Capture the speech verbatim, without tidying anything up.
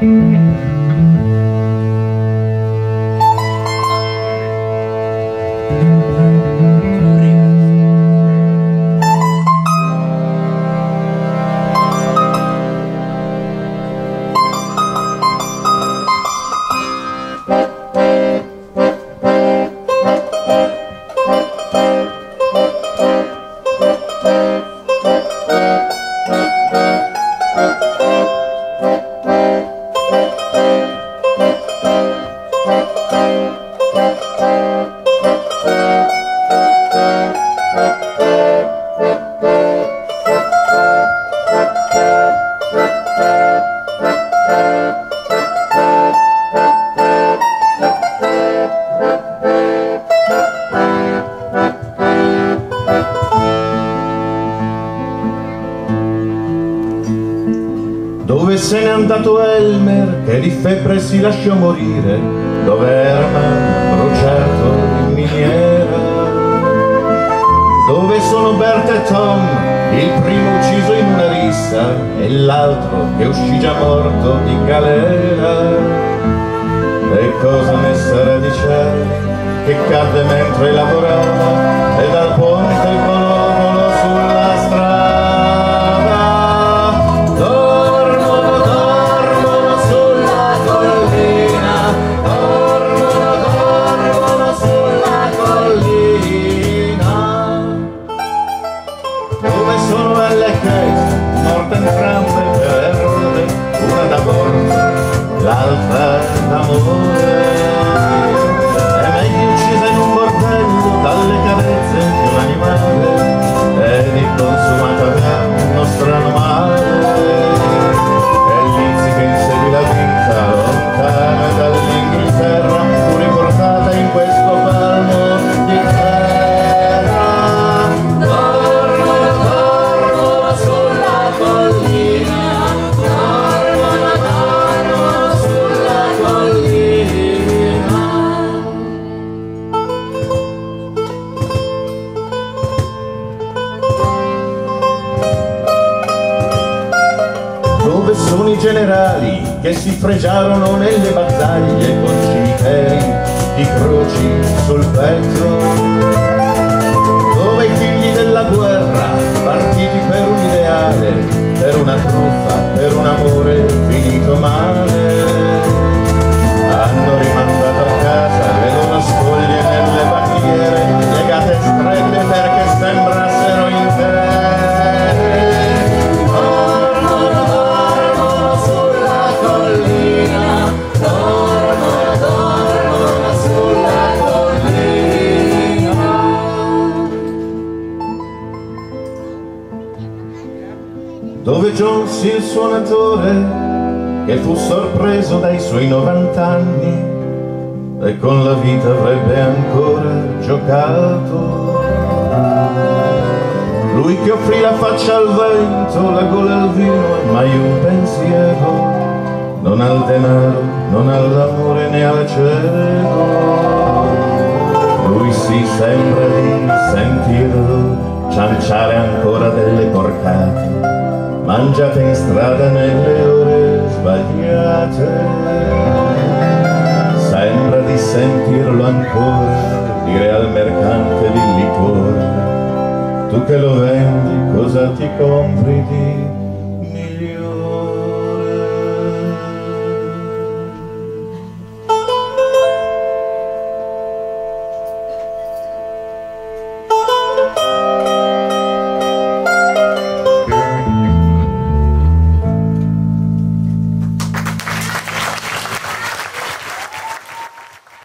Dove se n'è andato Elmer, che di febbre si lasciò morire? Dove Herman, bruciato in miniera? Dove sono Bert e Tom, il primo ucciso in una rissa e l'altro che uscì già morto di galera? E cosa ne sarà di Charlie, che cadde mentre lavorava e dal ponte volò, volò sulla strada? Dove sono Ella e Kate, morte entrambe per errore, una d'amore, l'altra d'amore? È meglio uccisa in un bordello dalle carezze di un animale e di consumata da uno strano male. E Lizzie che inseguì la vita lontana dall'Inghilterra fu riportata in questo palmo di terra. Dove sono i generali che si fregiarono nelle battaglie con cimiteri di croci sul petto? Dove i figli della guerra, partiti per un ideale, per una truffa, per un amore finito male, hanno rimandato a casa le loro spoglie nelle bandiere, legate strette perché sembrassero intere. Dove Jones, il suonatore, che fu sorpreso dai suoi novant'anni e con la vita avrebbe ancora giocato. Lui che offrì la faccia al vento, la gola al vino e mai un pensiero, non al denaro, non all'amore né al cielo. Lui si sembra di sentirlo cianciare ancora delle porcate mangiate in strada nelle ore sbagliate. Sembra di sentirlo ancora dire al mercante di liquore: tu che lo vendi cosa ti compri di